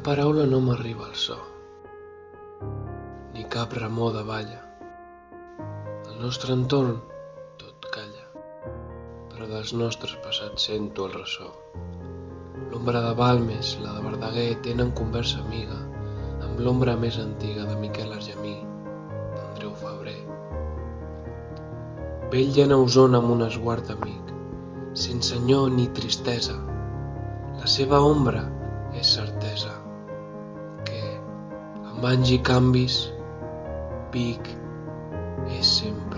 paraula no m'arriba al so, ni cap remor de balla. Al nostre entorn tot calla, però dels nostres passats sento el ressò. L'ombra de Balmes, la de Verdaguer, tenen conversa amiga amb l'ombra més antiga de Miquel Argemí, d'Andreu Febrer. Vetlla a Osona amb un esguard amic, sense enyor ni tristesa. La seva ombra és certesa que, amb anys i canvis, Vic és sempre